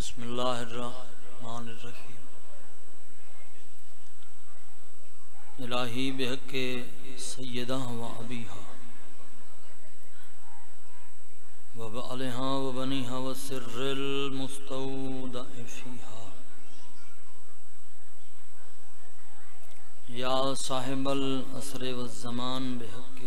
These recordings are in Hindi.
बिस्मिल्लाहिर्रहमानिर्रहीम। इलाही बिहक़्क़े सय्यदा व अबीहा व बअलिहा व बनीहा व सिर्रिल मुस्तौदअ फ़ीहा या साहिबल असर व ज़मान बिहक़्क़े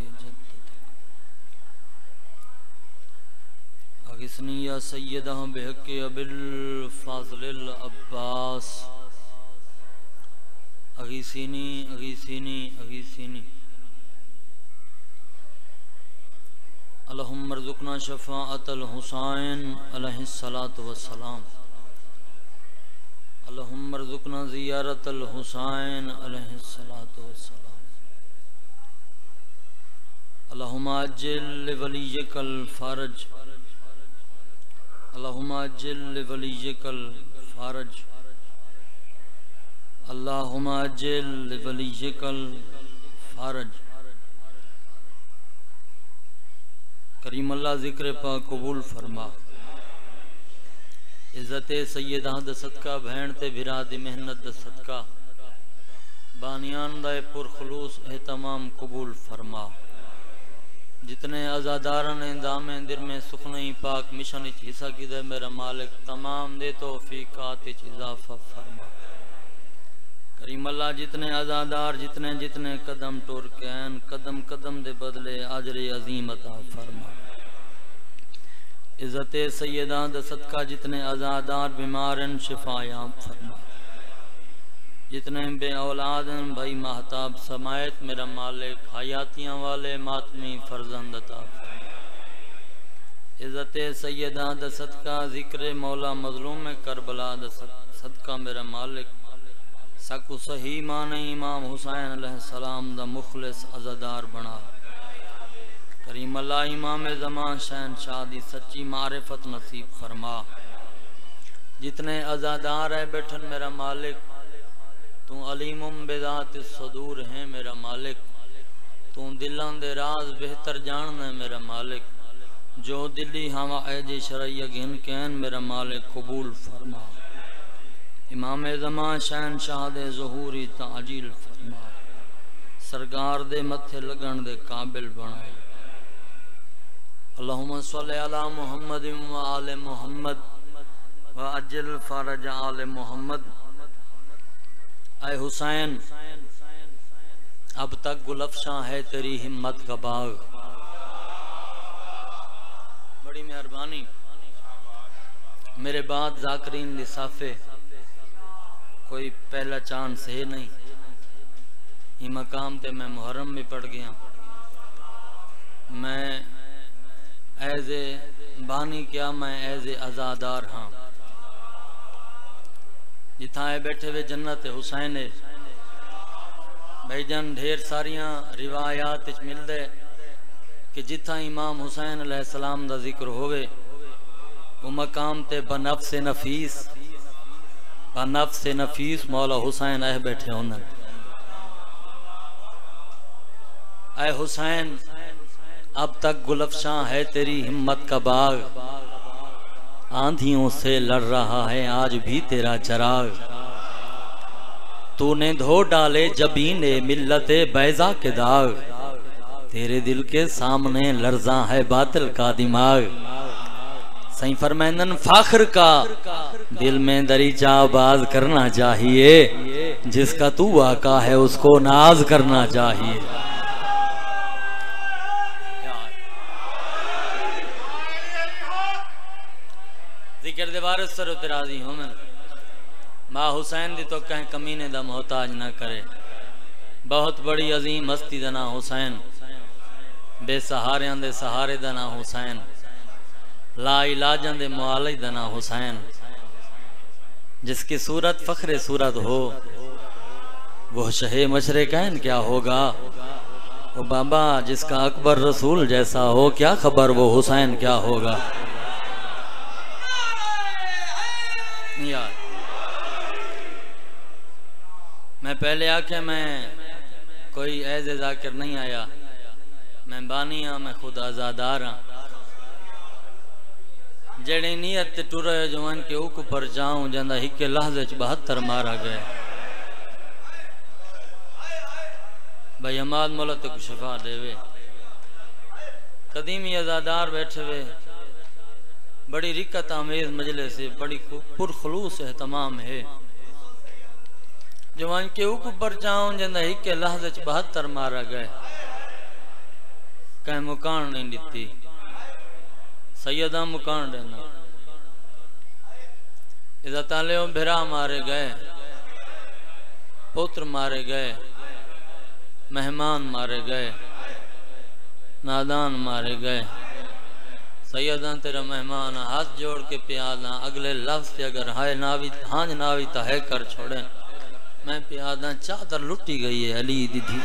अगिस्नी या सय्यदा बिहक़्क़े अबिल फ़ाज़िल अब्बास अगीसीनी अगीसीनी अगीसीनी अल्लाहुम्मा रज़ुक़ना शफ़ाअतल हुसैन अलैहिस्सलातु वस्सलाम। अल्लाहुम्मा रज़ुक़ना ज़ियारतल हुसैन अलैहिस्सलातु वस्सलाम। अल्लाहुम्मा अज्जिल लिवलिय्यिकल फ़रज। अल्लाहुम्मा अज्जिल लिवलिय्यिकल फ़रज। अल्लाहुम्मा अज्जिल लिवलिय्यिकल फ़रज। करीम अल्लाह ज़िक्र पा कबूल फरमा। इज़्ज़त सैयदा द सदका भेण ते भिरा दी मेहनत द सदका बानियान दा पुरखलूस एहतमाम कबूल फरमा। जितने आज़ादार ने दामे दिर में सुखनई पाक मिशन हिस्सा की दे मेरा मालिक तमाम दे तौफीकात इजाफा फरमा। करीम अल्लाह जितने आज़ादार जितने जितने कदम टोर कैन कदम कदम दे बदले अजर अजीम अता फरमा। इज़्ज़त सैयदा द सदका जितने आज़ादार बीमारन शिफायाम फरमा। जितने बे औलाद भाई महताब समायत मेरा मालिक हयातियाँ वाले मातमी फर्जंद अता फरमा। इज़्ज़त सैयदा द सदका ज़िक्र मौला मज़लूम करबला द सदका मेरा मालिक सकु सही माने इमाम हुसैन अलैहिस्सलाम दा मुखलिस अज़ादार बना। करीम अल्लाह इमाम ज़मान शहनशाह दी सच्ची मारिफत नसीब फरमा। जितने अज़ादार है बैठन मेरा मालिक तू अलीमुम बिज़ात सदूर है मेरा मालिक तू दिलों दे राज बेहतर जानना मेरा मालिक। जो दिली हवा ऐजे शरैया गिन कैन मेरा मालिक कबूल फरमा। इमाम ज़मान शहनशाह दे ज़हूरी ताजील फरमा। सरकार दे मथे लगन दे काबिल बना। अल्लाहुम्मा सल्लि अला मुहम्मद व आले मुहम्मद व अज्जिल फरज आले मुहम्मद। ऐ हुसैन अब तक गुलफशां है तेरी हिम्मत का बाग। बड़ी मेहरबानी मेरे बाद जाकरीन लिसाफे कोई पहला चांस है नहीं। ये मकाम ते मैं मुहर्रम भी पढ़ गया। मैं ऐज़े बानी क्या मैं ऐज़े आज़ादार हाँ। जिथा बैठे वे जन्नत हुसैन है भाईजान ढेर सारियां रिवायात मिलदे कि जिथा इमाम हुसैन अलैहिस्सलाम दा जिक्र होवे वो मकाम ते बनफ्स नफीस मौला हुसैन आए बैठे होंगे। ऐ हुसैन अब तक गुलफशां है तेरी हिम्मत का बाग। आंधियों से लड़ रहा है आज भी तेरा चराग। तूने धो डाले जबीने मिल्लते बैजा के दाग। तेरे दिल के सामने लर्जा है बातिल का दिमाग। सही फरमानन फाखर का दिल में दरीचा आबाज करना चाहिए। जिसका तू आका है उसको नाज करना चाहिए। जिक्र दे वारिस सर राजी हो मैं माँ हुसैन दी तो कहीं कमीने दा मोहताज ना करे। बहुत बड़ी अजीम हस्ती दा ना हुसैन बेसहारियां दे सहारे दा ना हुसैन ला इलाजां दे मुआलिज दा ना हुसैन। जिसकी सूरत फखरे सूरत हो वो शहे मशरिकैन क्या होगा। वो बाबा जिसका अकबर रसूल जैसा हो क्या खबर वो हुसैन क्या होगा। यार मैं पहले आके मैं कोई ऐसे जाकिर नहीं आया। मैं बानी हाँ मैं खुद आज़ादार हाँ। जड़ी नियत टुर जवान के उक पर जाऊं जंदा हिके लहजे 72 मारा गए। भाई अमाद मौला तक शिफा देवे। कदीमी अज़ादार बैठे हुए बड़ी रिक्कत आमेज मजले से बड़ी पुरखलूस एहतमाम है। जवान के उक पर जाऊं जंदा हिके लहजे 72 मारा गए। कहीं मुकान नहीं दिती सैयदा मुकान देना। इधर ताले भिरा मारे गए, पुत्र मारे गए, मेहमान मारे गए, नादान मारे गए। सैयदा तेरा मेहमान हाथ जोड़ के प्यादा अगले लफ्ज से अगर हाय नावी हांज नावी तो है कर छोड़े। मैं प्यादा चादर लुटी गई है अली दीदी।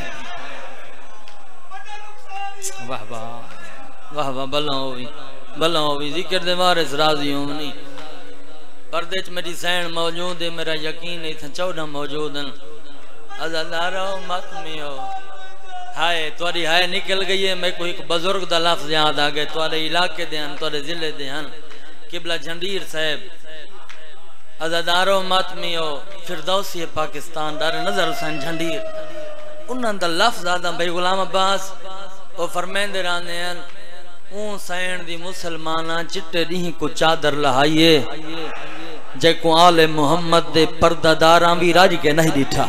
वाह वाह वाह वाह भला हो भी जिक्र दे वारिस राजी हूं नहीं। पर्दे च मेरी सैन मौजूद है, मेरा यकीन नहीं था 14 मौजूद हैं। अज़ादारो मत में हो हाय तुआरी हाय निकल गई है। मैं कोई एक बुजुर्ग दा लफ्ज याद आ गए तुआरे इलाके दे हन तुआरे जिले दे हन किबला झंडीर साहब। अज़ादारो मत में हो फिरदौसी पाकिस्तान दार नजर हुसैन झंडीर उन्हां दा लफ्ज आदा भाई गुलाम अब्बास वो फरमांदे रहंदे हन ऊ सैन दी मुसलमाना चिट्टे दी को चादर लहाइए जेको आले मोहम्मद दे पर्दादारां भी राज के नहीं दिठा।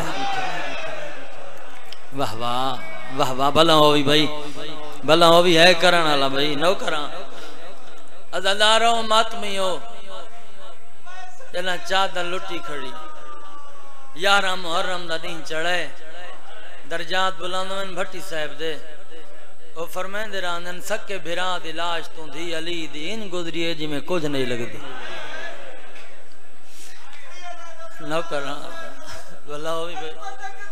वाह वाह वाह वाह भला हो भी भाई भला हो भी है करन वाला भाई नो करा। अज़ादारो मातमी हो जना चादर लुटी खड़ी 11 मुहर्रम दा दिन चढ़े दर्जात बुलंदवन भट्टी साहब दे वो फरमांदे रहंदन सके भिरा दी लाश तू धी अली दी इन गुजरी जिमें कुछ नहीं लगदी। न करा भला हो भी भाई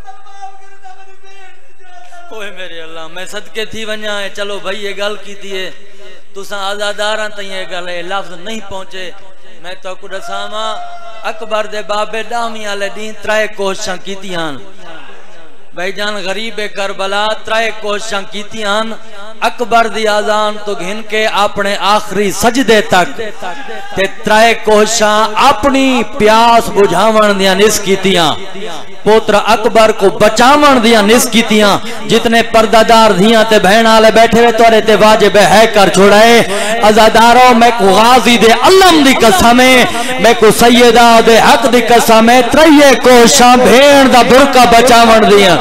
ओए मेरे अल्लाह मैं सदके थी वन्या है। चलो भाई ये गल की है तुसा आजादारा तई ये गल है लफ्ज नहीं पहुंचे। मैं तो को दसावा अकबर दे बाबे डामी वाले दी 3 कोशिशां कीतियां भाईजान गरीब करबला 3 कोशिशां कीतियां। अकबर दी आजान तो घिन के अपने आखिरी सजदे तक ते 3 कोशिशां अपनी प्यास बुझावन दियां निस कीतियां। पुत्र अकबर को बचावन दियां निस कीतियां। जितने पर्दादार धियां ते बहन वाले बैठे हुए तोरे ते वाजिब है कर छोड़ाए। अज़ादारो मैं को गाजी दे अलम दी कसम है मैं को सैयदा दे हक दी कसम है 3 कोशिशां भेण दा बुरका बचावन दियां।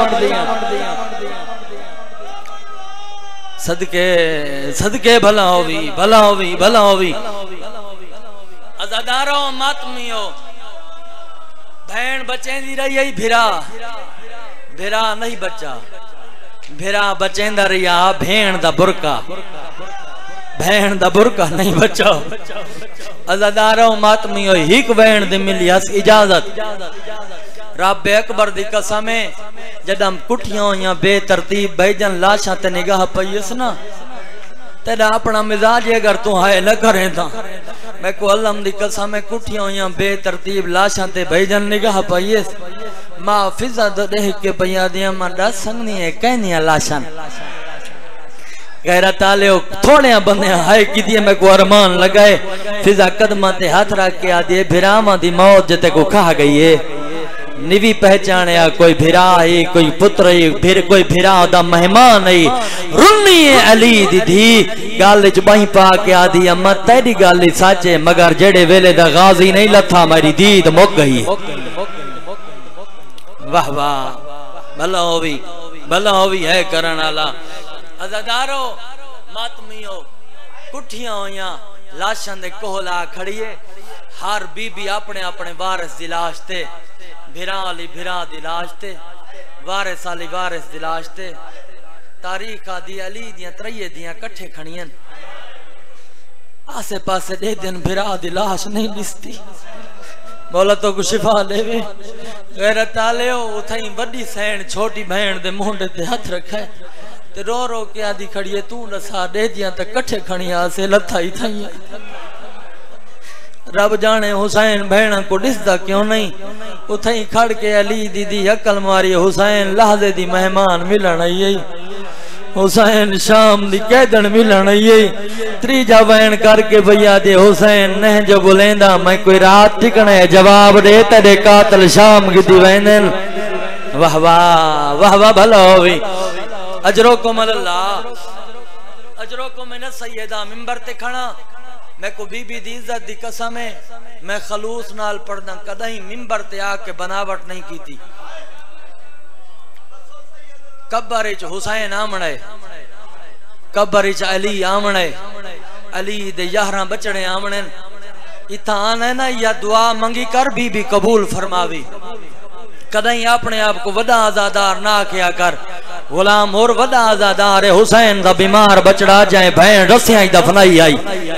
सदके सदके भला हो भी भला हो भी भला हो भी। अज़ादारो मातमियो भैन बचेंदी रही है भिरा भिरा नहीं बच्चा भिरा बचेंदा रहा भेण दा बुरका भेण दा बुरका नहीं बचा। अज़ादारो मातमियो हिक भेण दे मिली हस इजाजत रब अकबर दी कसम है जदम कुठियां या बेतरतीब बैजन लाशा ते निगाह पईस ना तेरा अपना मिजाज अगर तू हाय न करे ता मैं को अल्लाह दी कसम है कुठियां या बेतरतीब लाशा ते बैजन निगाह पईस मां फिजा देख के पया दिया मां दस संगनी है कहनिया लाशा गैरत आले थोड़े बंदे हाय की मैं को अरमान लगाए फिजा कदमा ते हाथ रख के आदि भिरामा दी मौत जते को खा गई है निवी पहचानिया कोई भिरा है कोई पुत्र है फिर कोई भिरा दा मेहमान है रुन्नी है अली दीदी गल च बही पा के आदि अम्मा तेरी गल सच है मगर जेड़े वेले दा गाजी नहीं लथा मेरी दीद मुक गई। वाह वाह भला हो भी है करन वाला। अज़ादारो मातमियो कुठियां होया लाशां दे कोहला खड़िए हर बीबी अपने अपने वारिस दी लाश ते भिरा अली भिरा दी लाश ते वारिस अली वारिस दी लाश ते तारीख आदि अली दियां 3 दियां कट्ठे खणियन आसे पासे दे दिन भिरा दी लाश नहीं दिसती। मौला तो को शिफा देवे। गैरत आले उथई बड़ी सैन छोटी बहन दे मुंडे ते हाथ रखे ते रो रो के आदि खड़िए तू दसा दे दियां ते कट्ठे खणिया से लथाई थई। रब जाने हुसैन बहन को दिसदा क्यों नहीं उथई खड़ के अली दीदी अकल मारी हुसैन लहजे दी मेहमान मिलन आई हुसैन शाम दी कैदन मिलन ये त्रीजा बयान करके भैया दे हुसैन ने जो बुलेंदा मैं कोई रात टिकने जवाब दे तेरे कातल शाम की दीवानन वाह वाह वाह वाह भला होवी अजरो को मल्ला अजरो को मैंने सैयदा मिंबर ते खड़ा मैं को बीबी दी इज्जत दी कसम है मैं खलूस नाल पढ़दा कदई मिंबर ते आके बनावट नहीं की थी कब्र च हुसैन आमणे कब्र च अली आमणे अली दे 11 बचड़े आमणे इथा आने ना या दुआ मंगी कर बीबी कबूल फरमावी कदई अपने आप को वदा आजादार ना किया कर गुलाम और वदा आजादार है हुसैन दा बीमार बचड़ा जाए भैन रस्सियां दफनाई आई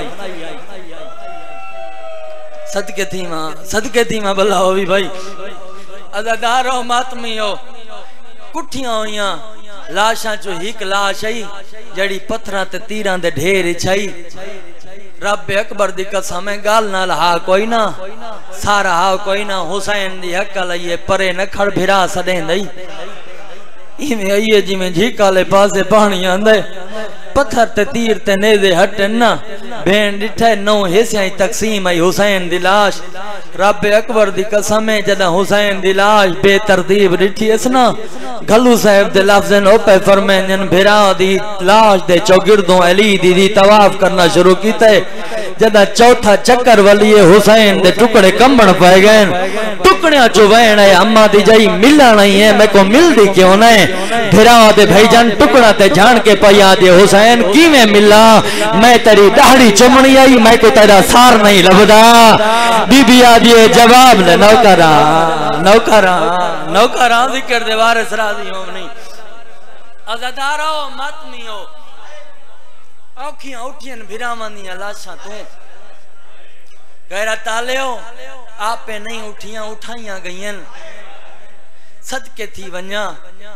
सदके थी मां भला होवी भाई आजादार हो मातमी हो कुठियां होइयां लाशां चो हिक लाश आई जड़ी पत्थरां ते तीरां दे ढेर छई रब अकबर दी कसम है गाल नाल हा कोई ना सारा हा कोई ना हुसैन दी हक लईए परे न खड़ भिरा सदेंदई इवें आइए जिवें झीकाले पासे पानी आंदे पत्थर ते तीर ते नेदे हटन ना भेन डिठे 9 हिस्सां तकसीम आई हुसैन दी लाश रब अकबर दी कसम है जदा हुसैन दी लाश बेतरतीब डिठी अस ना गल्लू साहब दे लफ्ज़न ओ पे फरमाइन भिरा दी लाश दे चौगिर्दों अली दी तवाफ करना शुरू कीते जदा चौथा चक्कर वलिए हुसैन दे टुकड़े कंबण पै गए टुकड़ियां चो वहण है अम्मा दी जाई मिलना नहीं है मैं को मिलदी क्यों नहीं भिरा दे भाईजान टुकड़ा ते जान के पया दे हुसैन किवें मिला मैं तेरी दाढ़ी चुमणी आई मैं को तेरा सार नहीं लभदा बीबी आदि जवाब ले नौकरा नौकरा नौकरा जिक्र दे वारिस राजी हो नहीं आजादारो मातमी हो औखियां उठियन भिरावानियां लाशां तू गैरा तालियो आपे नहीं उठियां उठाइयां गईयन सदके थी वन्या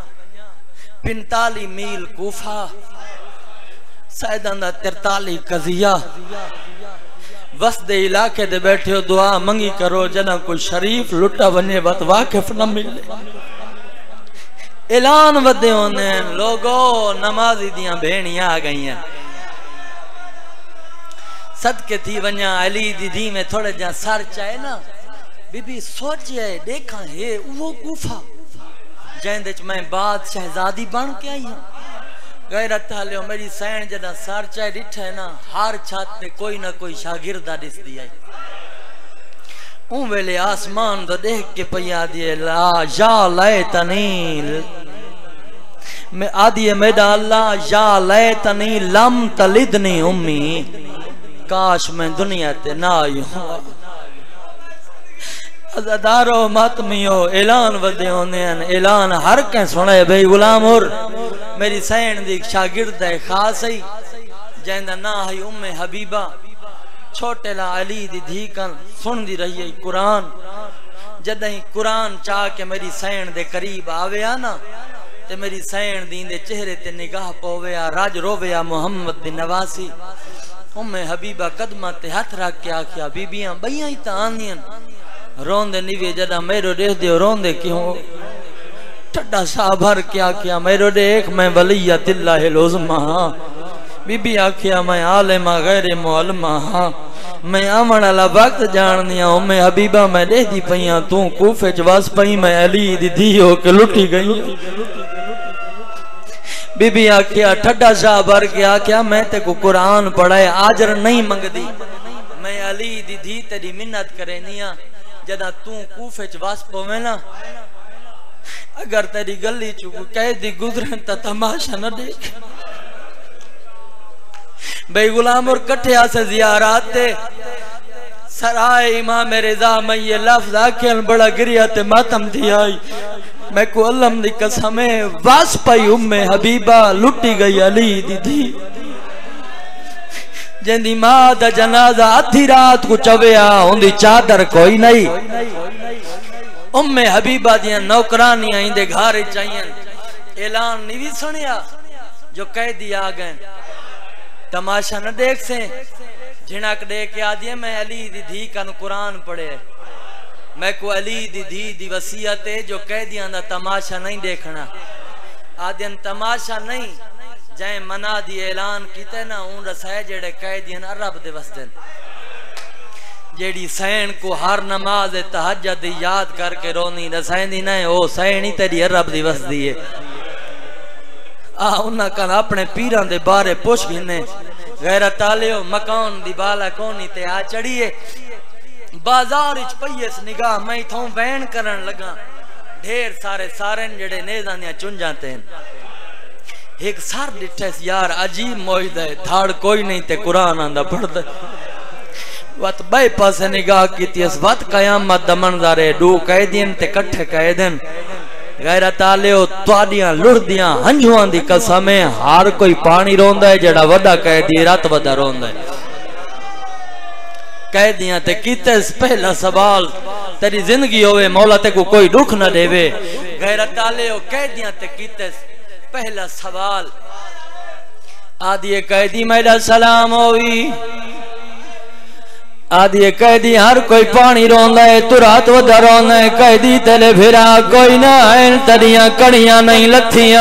45 मील कूफा सैदां 43 कजिया वसदे इलाके दे बैठे हो दुआ मंगी करो जना कोई शरीफ लुटा वने वत वाकिफ न मिले ऐलान वदे होने लोगो नमाजी दियां भेणियां आ गईयां सदके थी वन्या अली दीदी में थोड़े जा सर चाहे ना बीबी सोचे देखा है वो गुफा जैंदे च मैं बाद शहजादी बन के आई हूं गैरत हालियो मेरी सैन जदा सर चाहे डिठे ना हर छत पे कोई ना कोई शागिर्दा दिसदी आई ऊ वेले आसमान तो देख के पया दिए ला या लैतनी मैं आदि मेरा अल्लाह या लैतनी लम तलिदनी उम्मी काश मैं दुनिया ते ना आई हूं अज़ादारो मातमियो ऐलान वदे होंदे हैं ऐलान हर के सुने भाई गुलाम और मेरी सैन दी शागिर्द है खास है जैंदा ना है उम्मे हबीबा छोटे ला अली दी धी कन सुनदी रही है कुरान जदई कुरान चाह के मेरी सैन दे करीब आवे ना ते मेरी सैन दी दे चेहरे ते निगाह पवे आ राज रोवे आ मोहम्मद दी नवासी उम्मे हबीबा कदमा ते हाथ रख के आखिया बीबियां बइयां ही तानियन रोंदे निवे जदा मेरो देख दियो रोंदे क्यों ठड्डा सा भर के आखिया मेरो देख मैं वलियतिल्लाहिल उज़्मा बीबी आखिया मैं आलिमा गैर मुअल्लिमा मैं आवन वाला वक्त जाननी हूं मैं हबीबा मैं देदी पईया तू कूफे च वस पई मैं अली दी धी हो के लुटी गई बीबी आखिया ठड्डा सा भर के आखिया मैं ते को कुरान पढ़ाए आजर नहीं मंगदी मैं अली दी धी तेरी मिन्नत करेनिया जदा तू कूफे च वस पवे ना अगर तेरी गली चु कैदी गुजरन ता तमाशा न देख भाई गुलाम और कट्ठे से जियारात ते सराय इमाम रिज़ा मैं ये लफ्ज आखियन बड़ा गिरिया ते मातम थी आई मैं को अल्लाह दी कसम है वास पई उम्मे हबीबा लुटी गई अली दी थी जेंदी मां दा जनाजा आधी रात को चवेया उंदी चादर कोई नहीं उम्मे हबीबा दियां नौकरानियां इंदे घर चाहिए ऐलान नहीं भी सुनिया जो कैदी आ गए तमाशा न देख से झिणक दे के आदिए मैं अली दी धी कन कुरान पढ़े मैं को अली दी धी दी वसीयत है जो कैदियां दा तमाशा नहीं देखना आदियन तमाशा नहीं जै मना दी ऐलान कीते ना उन रसाए जेड़े कैदियन अरब दे वसदन जेड़ी सैन को हर नमाज तहज्जुद याद करके रोनी रसाइंदी ना ओ सैन ही तेरी अरब दी वसदी है आ उन्हां कल अपने पीरां दे बारे पुछ गिने गैरत आलियो मकान दी बाला कोनी ते आ चढ़िए बाजार विच पईएस निगाह मैं इथों वैन करन लगा ढेर सारे सारन जेड़े नेज़ां दियां चुंजां ते एक सार डिठस यार अजीब मौजदा है धाड़ कोई नहीं ते कुरान आंदा पढ़दा वत बाई पासे निगाह कीती इस वत कयामत दा मंजर है दो कैदियन ते इकट्ठे कैदन गैरत आलियो तुहाडियां लुढ़दियां हंझुआं दी कसम है हर कोई पानी रोंदा है जेड़ा वड्डा कैदी रात वदा रोंदा है कैदियां ते कीते पहला सवाल तेरी जिंदगी होवे मौला ते को कोई दुख न देवे गैरत आलियो कैदियां ते कीते पहला सवाल आदि कैदी मेरा सलाम होवी आदि कैदी हर कोई पानी रोंदा है तू रात वदा रोंदा है कैदी तेरे फिरा कोई ना है तरियां कड़ियां नहीं लथियां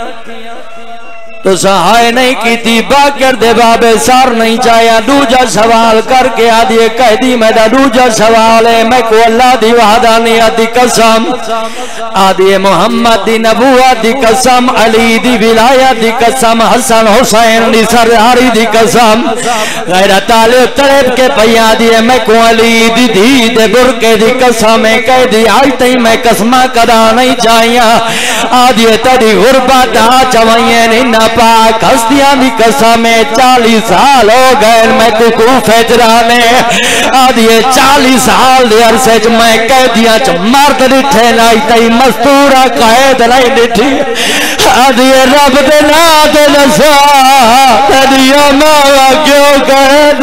तो सहाय नहीं कीती बाकर दे बाबे सार नहीं चाया दूजा सवाल करके आदि कैदी मेरा दूजा सवाल है मैं को अल्लाह दी वहदानियत दी कसम आदि मोहम्मद दी नबूवत दी कसम अली दी विलायत दी कसम हसन हुसैन दी सरदारी दी कसम गैरत आले तड़प के पया दी मैं को अली दी धी दे बुरके दी कसम है कैदी आज तई मैं कसमा कदा नहीं चाहिया आदि तेरी गुरबत आ चवैया नहीं पाक हस्तियां दी कसम 40 साल हो गए मैं तू कूफे च रहने आदि 40 साल दे अरसे च मैं कैदियां च मर्द डिठे नहीं तई मस्तूरा कैद नहीं डिठी आदि रब दे नाम ते दसा तेरिया मावा क्यों कैद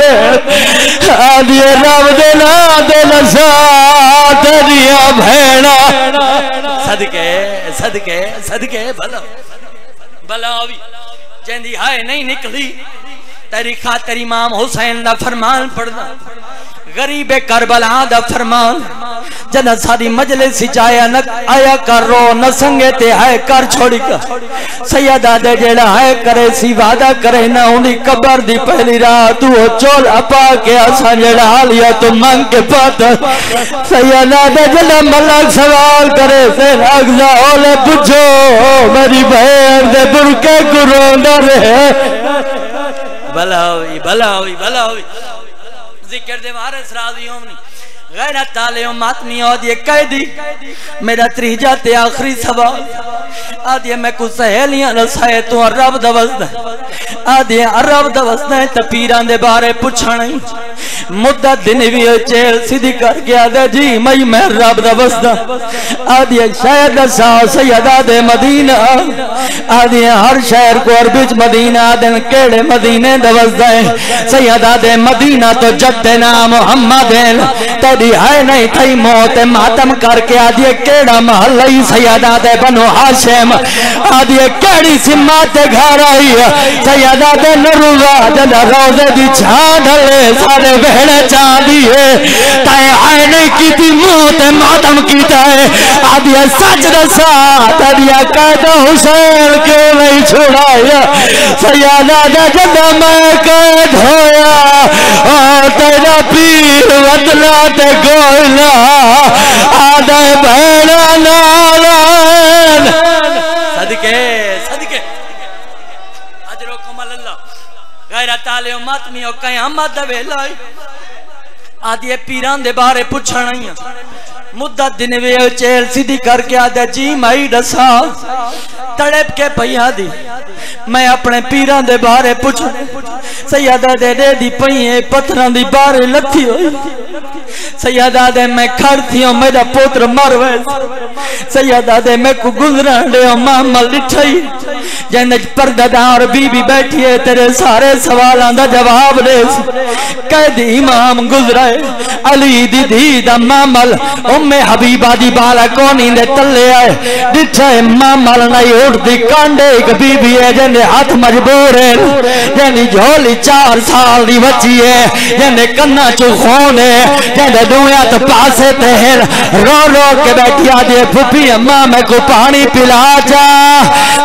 आदि रब दे नाम ते दसा तेरिया भेड़ा सदके सदके सदके भला भला भी चंदी हाय नहीं निकली तेरी खातिर इमाम हुसैन दा फरमान पढ़ना गरीबे करबला दा फरमान जना सारी मजलिस आया न आया कर रो न संगे ते है कर छोड़ी का सैयदा दे जेड़ा है करे सी वादा करे ना उनी कब्र दी पहली रात वो चोल अपा के असा जेड़ा लिया तो मांग के पात सैयदा दे जेड़ा मलक सवाल करे से अगला ओले पूछो मेरी बहन दे बुरके गुरोंदा रहे भला हुई भला हुई भला हुई जिक्र दे वारिस राजी होमनी गैरत ताले मातमी आदि कैदी मेरा त्रीजा ते आखिरी सवाल आदि मैं कुछ सहेलियां रसाए तू रब दवसदा आदि रब दवसदा ते पीरां दे बारे पुछण मुद्दत दिन भी जेल सीधी कर गया दे जी मैं रब दवसदा आदि शहर दसा सैयदा दे मदीना आदि हर शहर को अरबी च मदीना दिन केड़े मदीने दवसदा सैयदा दे मदीना तो जद्दे नाम मोहम्मद तेरी है नहीं थई मौत मातम करके आदि केड़ा महल सैयदा दे बनो हाशिम आदि केड़ी सिम्मा ते घर आई सैयदा दे नरुवा जन रोजे दी छां ढले सारे वेहड़े चांदी है तय है नहीं कीती मौत मातम कीता है आदि सच दसा तेरिया कैद हुसैन क्यों नहीं छुड़ाया सैयदा दे जद मैं कैद होया और तेरा पीर वतना ते गोला आदे भेड़ा नालन सदके सदके अजरो कमल अल्लाह गैरत आले मातमी ओ कयामत दा वेला आदि पीरां दे बारे पुछण आई मुद्दत दिन वे चेल सीधी करके आदे जी मई दसा तड़प के पईया दी मैं अपने पीरां दे बारे पुछ सैयदा दे दी पई पत्थरां दी बारे लथी होई सैयदा दे मैं खड़ थी मेरा पुत्र मर वे सैयदा दे मैं को गुजरन दे मामल दिठई जने परदादार बीबी बैठी है तेरे सारे सवालों दा जवाब दे कैदी इमाम गुजराए अली दी धी दा मामल उम्मे हबीबा दी बाला कोनी दे तले आए दिठे मामल नहीं उठदी कांडे एक बीबी है जने हाथ मजबूर है जने झोली 4 साल दी बच्ची है जने कन्ना चो खून है जने दुनिया तो पासे ते रो रो के बैठी आदि फुफी अम्मा मैं को पानी पिला जा आदि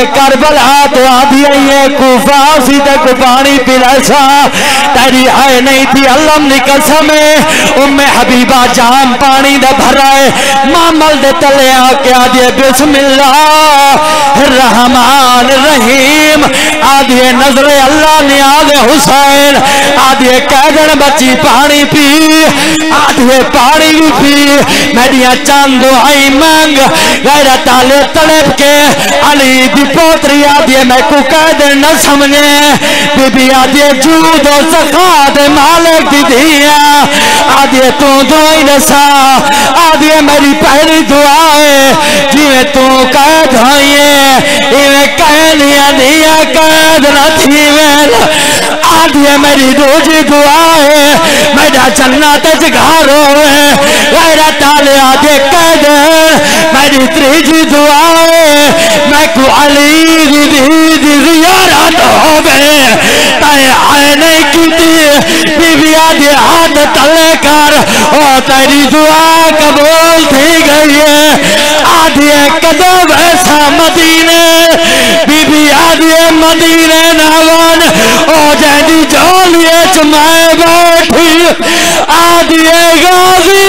करबला तो आधी है कूफा सी तक पानी पिलासा तेरी है नहीं थी अल्लाह की कसम उम्मे हबीबा जाम पानी दा भरा है मामल दे तले आके आदि बिस्मिल्लाह रहमान रहीम आदि नजरे अल्लाह ने आदि हुसैन आदि कैदन बच्ची पानी पी आदि पानी भी पी मेरिया चंद दुआई मंग गैरा ताले तड़प के अली दी पोतरी आदि मैं को कैदन न समझे बीबी आदि जूद और ज़कात मालिक दी दिया आदि तू दुआई नसा आदि मेरी पहली दुआ है जिਵੇਂ तू कैद होइए इवें कहनिया दिया कैद न थीवेल आदि मेरी दूजी दुआ है मेरा जन्नत च घर होवे गैरा ताले आदि कैद मेरी तीसरी दुआ है मैं को अली दी ज़ियारत होवे ताए आए नहीं कीती बीबी आदि हाथ तले कर ओ तेरी दुआ कबूल थी गई है आदि कदों वैसा मदीने बीबी आदि मदीने नावन ओ जैदी जोलिए च मैं बैठी आदि गाजी